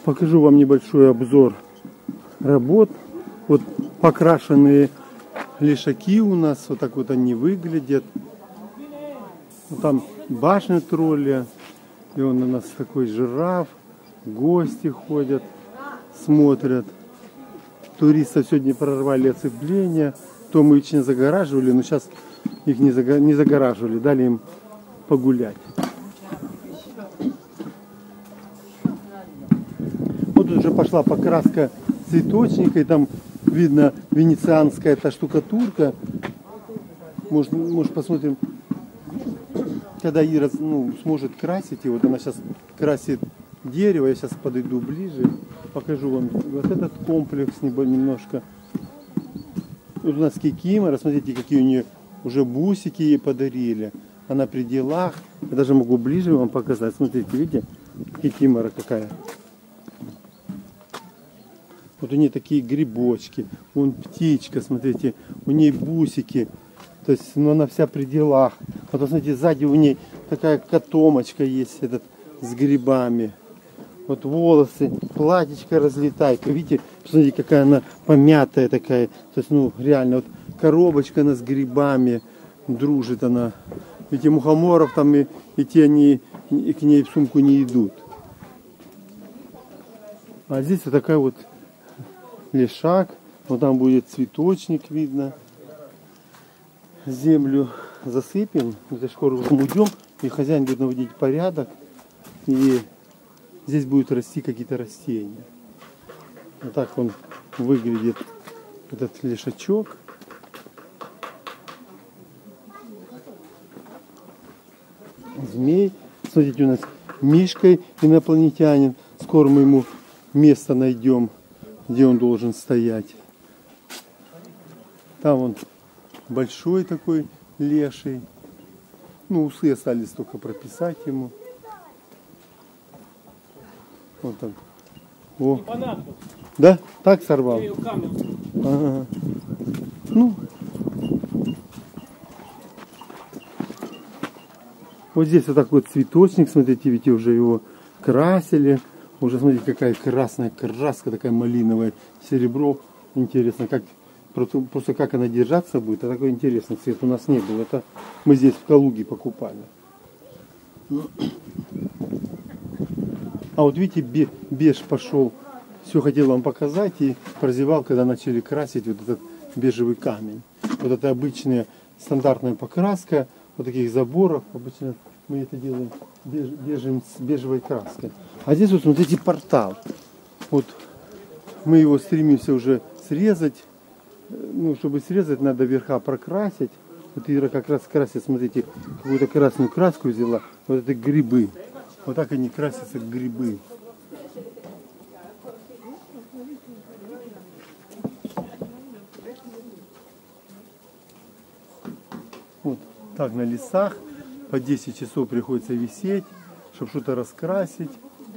Покажу вам небольшой обзор работ. Вот покрашенные лишаки у нас, вот так вот они выглядят. Вот там башня тролля, и он у нас такой жираф, гости ходят, смотрят. Туристов сегодня прорвали оцепление, то мы вечно загораживали, но сейчас их не загораживали, дали им погулять. Вот уже пошла покраска цветочника, и там видно венецианская эта штукатурка. Может посмотрим, когда Ира сможет красить, и вот она сейчас красит дерево, я сейчас подойду ближе, покажу вам вот этот комплекс немножко. Вот у нас кикимора, смотрите, какие у нее уже бусики ей подарили. Она при делах. Я даже могу ближе вам показать. Смотрите, видите, кикимора какая. Вот у нее такие грибочки. Вон птичка, смотрите, у нее бусики. То есть, она вся при делах. Вот посмотрите, сзади у нее такая котомочка есть, с грибами. Вот волосы, платьечко разлетайка. Видите, посмотрите, какая она помятая такая. То есть, реально, вот коробочка она с грибами. Дружит она. Видите, мухоморов там и те они и к ней в сумку не идут. А здесь вот такая вот лишак. Вот там будет цветочник видно. Землю засыпем. Это скоро уйдем. И хозяин будет наводить порядок. И здесь будут расти какие-то растения. Вот так он выглядит, этот лишачок. Змей. Смотрите, у нас Мишка инопланетянин. Скоро мы ему место найдем, где он должен стоять. Там он большой такой леший. Усы остались только прописать ему. Вот так. О. Да? Так сорвал? Ага. Вот здесь вот так вот цветочник, смотрите, видите, уже его красили. Уже смотрите, какая красная краска, такая малиновая, серебро. Интересно, просто как она держаться будет. А такой интересный цвет у нас не было. Это мы здесь в Калуге покупали. А вот видите, беж пошел. Все хотел вам показать и прозевал, когда начали красить вот этот бежевый камень. Вот это обычная стандартная покраска вот таких заборов. Обычно мы это делаем бежевой краской. А здесь вот смотрите портал. Вот мы его стремимся уже срезать. Чтобы срезать, надо верха прокрасить. Вот Ира как раз красит, смотрите, какую-то красную краску взяла. Вот это грибы. Вот так они красятся, грибы. Вот так на лесах по 10 часов приходится висеть, чтобы что-то раскрасить.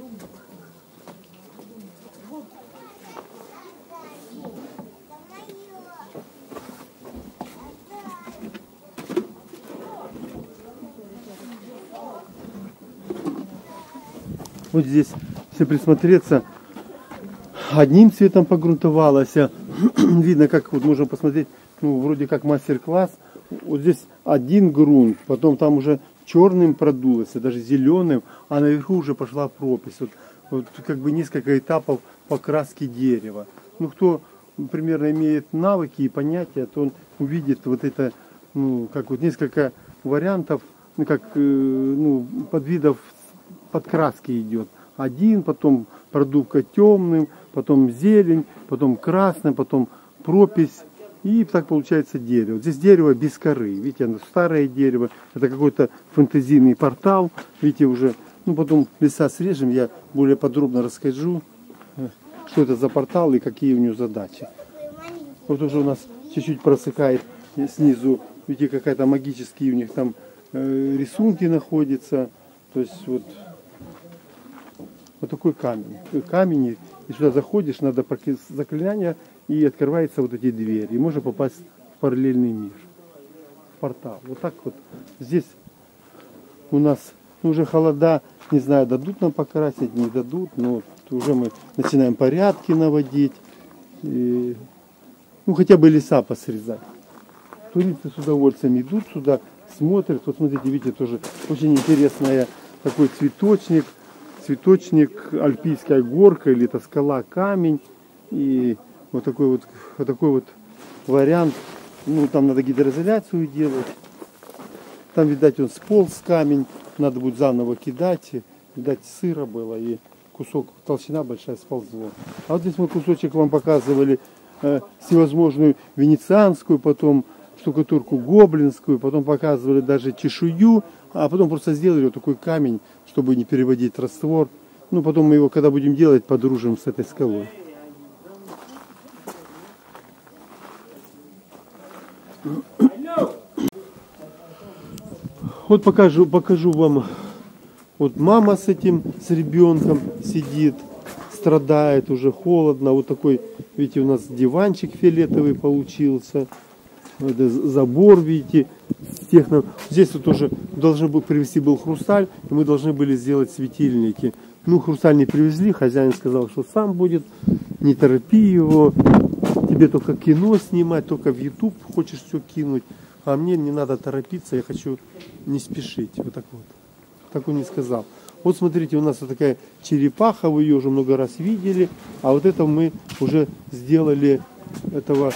Вот здесь, если присмотреться, одним цветом погрунтовалось. Видно, как вот можно посмотреть, вроде как мастер-класс. Вот здесь один грунт, потом там уже черным продулось, даже зеленым, а наверху уже пошла пропись. Вот как бы несколько этапов покраски дерева. Кто примерно имеет навыки и понятия, то он увидит вот это, как вот несколько вариантов, подвидов подкраски идет. Один, потом продувка темным, потом зелень, потом красный, потом пропись. И так получается дерево. Здесь дерево без коры. Видите, оно старое дерево. Это какой-то фэнтезийный портал. Видите, уже, потом леса срежем, я более подробно расскажу, что это за портал и какие у него задачи. Вот уже у нас чуть-чуть просыхает снизу. Видите, какая-то магические у них там рисунки находятся. То есть вот такой камень. Камень, и сюда заходишь, надо заклинание, и открываются вот эти двери. И можно попасть в параллельный мир. В портал. Вот так вот. Здесь у нас уже холода, не знаю, дадут нам покрасить, не дадут, но уже мы начинаем порядки наводить. И, ну, хотя бы леса посрезать. Туристы с удовольствием идут сюда, смотрят. Вот смотрите, видите, тоже очень интересная такой цветочник. Цветочник, альпийская горка, или это скала, камень. И вот такой вот вариант. Ну, там надо гидроизоляцию делать. Там, видать, он сполз камень. Надо будет заново кидать. Видать, сыро было. И кусок, толщина большая, сползло. А вот здесь мы кусочек вам показывали всевозможную венецианскую, потом штукатурку гоблинскую, потом показывали даже чешую, а потом просто сделали вот такой камень, чтобы не переводить раствор. Ну, потом мы его, когда будем делать, подружим с этой скалой. Вот покажу вам. Вот мама с ребенком сидит, страдает, уже холодно. Вот такой, видите, у нас диванчик фиолетовый получился. Забор, видите, здесь вот тоже должен был привезти хрусталь, и мы должны были сделать светильники. Ну, хрусталь не привезли, хозяин сказал, что сам будет, не торопи его, тебе только кино снимать, только в YouTube хочешь все кинуть, а мне не надо торопиться, я хочу не спешить, вот так вот. Так он не сказал. Вот смотрите, у нас вот такая черепаха, вы ее уже много раз видели, а вот это мы уже сделали этого...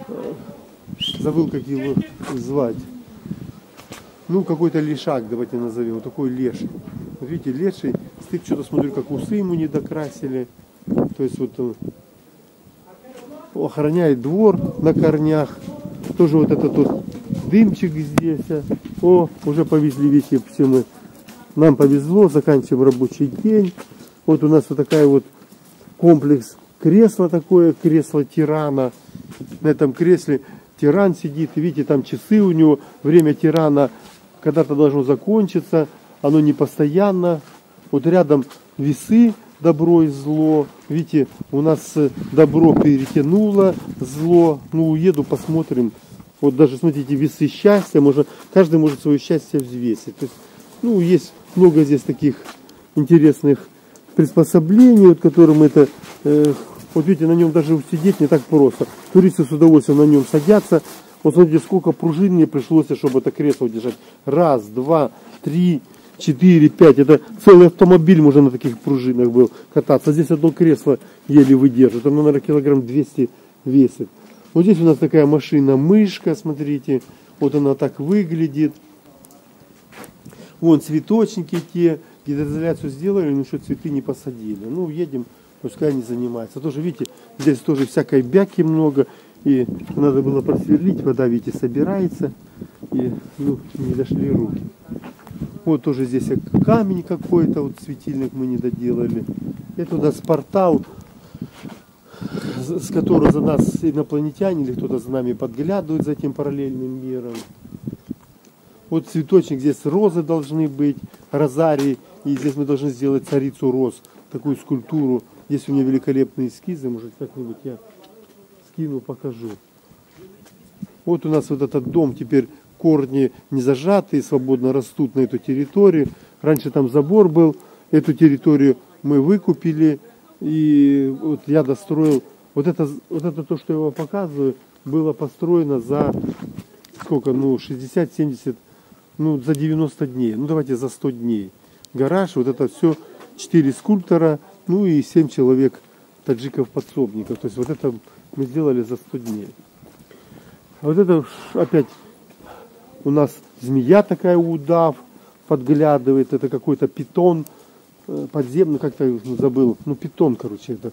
Забыл, как его звать. Ну, какой-то лешак, давайте назовем. Вот такой леший. Вот видите, леший. Стык, что-то смотрю, как усы ему не докрасили. То есть вот он охраняет двор на корнях. Тоже вот этот вот дымчик здесь. О, уже повезли, видите, все мы. Нам повезло, заканчиваем рабочий день. Вот у нас вот такая вот комплекс кресла такое, кресло тирана. На этом кресле тиран сидит, и видите, там часы у него, время тирана когда-то должно закончиться, оно не постоянно. Вот рядом весы, добро и зло. Видите, у нас добро перетянуло зло. Ну, уеду, посмотрим. Вот даже, смотрите, весы счастья, каждый может свое счастье взвесить. То есть, ну, есть много здесь таких интересных приспособлений, вот которым это... Вот видите, на нем даже усидеть не так просто. Туристы с удовольствием на нем садятся. Вот смотрите, сколько пружин мне пришлось, чтобы это кресло удержать. 1, 2, 3, 4, 5. Это целый автомобиль можно на таких пружинах был кататься. Здесь одно кресло еле выдержит. Оно, наверное, килограмм 200 весит. Вот здесь у нас такая машина-мышка, смотрите. Вот она так выглядит. Вон цветочники те. Гидроизоляцию сделали, но еще цветы не посадили. Ну, едем. Пускай не занимается. Тоже, видите, здесь тоже всякой бяки много. И надо было просверлить. Вода, видите, собирается. И, ну, не дошли руки. Вот тоже здесь камень какой-то. Вот светильник мы не доделали. Это у нас портал, с которого за нас инопланетяне или кто-то за нами подглядывает, за этим параллельным миром. Вот цветочник. Здесь розы должны быть. Розарий. И здесь мы должны сделать царицу роз. Такую скульптуру. Здесь у меня великолепные эскизы, может как-нибудь я скину, покажу. Вот у нас вот этот дом, теперь корни не зажатые, свободно растут на эту территорию. Раньше там забор был, эту территорию мы выкупили, и вот я достроил. Вот это то, что я вам показываю, было построено за сколько, ну 60-70, ну за 90 дней, ну давайте за 100 дней. Гараж, вот это все, 4 скульптора. Ну и 7 человек таджиков-подсобников. То есть вот это мы сделали за 100 дней. А вот это опять у нас змея такая, удав, подглядывает. Это какой-то питон подземный, как-то забыл. Ну питон, короче, это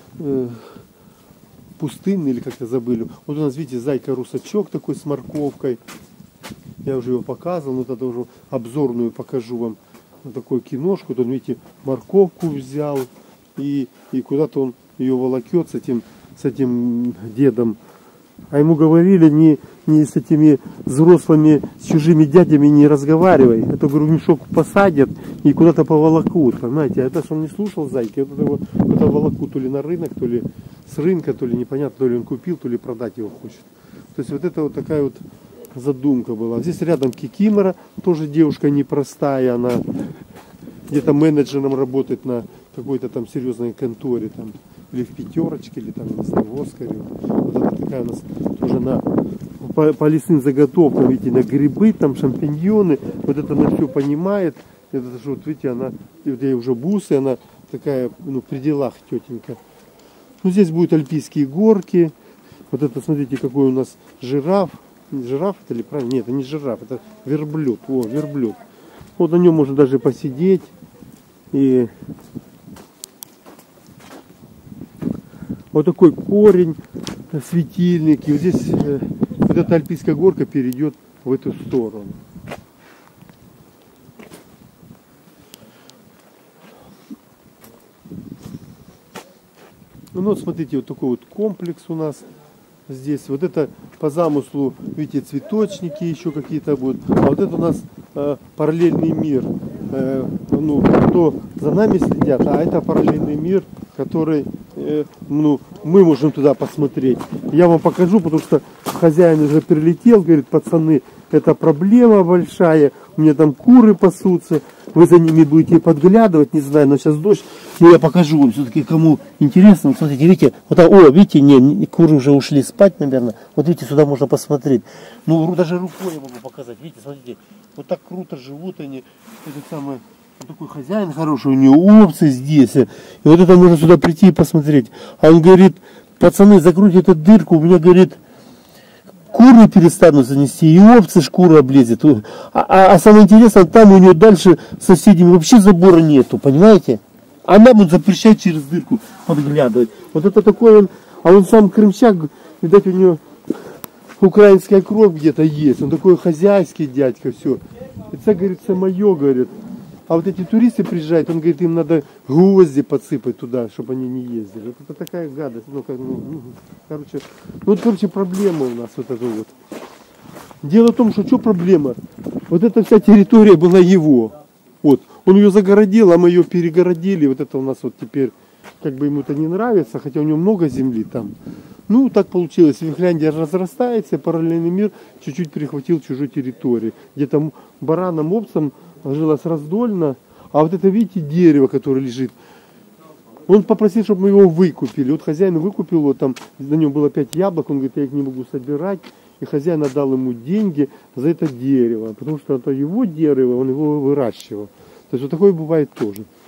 пустынный или как-то забыли. Вот у нас, видите, зайка-русачок такой с морковкой. Я уже его показывал, но тогда уже обзорную покажу вам. Вот такую киношку. Тут, видите, морковку взял. И куда-то он ее волокет с этим дедом. А ему говорили, не с этими взрослыми, с чужими дядями не разговаривай. Это, говорю, мешок посадят и куда-то поволокут. Понимаете, а это что он не слушал зайки, вот это куда волокут то ли на рынок, то ли с рынка, то ли непонятно, то ли он купил, то ли продать его хочет. То есть вот это вот такая вот задумка была. Здесь рядом кикимора, тоже девушка непростая, она где-то менеджером работать на какой-то там серьезной конторе, там, или в Пятерочке, или там, не знаю, в Оскаре. Вот это такая у нас тоже по лесным заготовкам, видите, на грибы, там шампиньоны, вот это она все понимает. Это же, вот видите, она, вот ей уже бусы, она такая, ну, в пределах тетенька. Ну, здесь будут альпийские горки. Вот это, смотрите, какой у нас жираф. Жираф это или правильно? Нет, это не жираф, это верблюд. О, верблюд. Вот на нем можно даже посидеть. И вот такой корень, светильник. И вот здесь вот эта альпийская горка перейдет в эту сторону. Ну вот смотрите, вот такой вот комплекс у нас здесь. Вот это по замыслу, видите, цветочники еще какие-то будут. А вот это у нас параллельный мир. Ну, кто за нами следят, а это параллельный мир, который, ну, мы можем туда посмотреть. Я вам покажу, потому что хозяин уже прилетел, говорит, пацаны, это проблема большая, у меня там куры пасутся, вы за ними будете подглядывать, не знаю, но сейчас дождь, но я покажу вам, все-таки кому интересно. Вот смотрите, видите, вот, о, видите, не, куры уже ушли спать, наверное, вот видите, сюда можно посмотреть, ну, даже рукой я могу показать, видите, смотрите, вот так круто живут они, этот самый, вот такой хозяин хороший, у него овцы здесь, и вот это можно сюда прийти и посмотреть, а он говорит, пацаны, закройте эту дырку, у меня, говорит, куры перестанут занести, и овцы шкура облезет. А самое интересное, там у нее дальше с соседями вообще забора нету, понимаете? А нам он запрещает через дырку подглядывать. Вот это такой он, а он сам крымчак, видать, у него украинская кровь где-то есть. Он такой хозяйский дядька, все. Это, говорит, все мое, говорит. А вот эти туристы приезжают, он говорит, им надо гвозди подсыпать туда, чтобы они не ездили. Вот это такая гадость. Ну, короче, ну, вот, короче, проблема у нас вот это вот. Дело в том, что проблема? Вот эта вся территория была его. Вот. Он ее загородил, а мы ее перегородили. Вот это у нас вот теперь, как бы ему это не нравится, хотя у него много земли там. Ну, так получилось. Вихляндия разрастается, параллельный мир чуть-чуть перехватил чужой территории. Где-то баранам, овцам жилось раздольно, а вот это, видите, дерево, которое лежит, он попросил, чтобы мы его выкупили. Вот хозяин выкупил его, там на нем было 5 яблок, он говорит, я их не могу собирать, и хозяин отдал ему деньги за это дерево, потому что это его дерево, он его выращивал. То есть вот такое бывает тоже.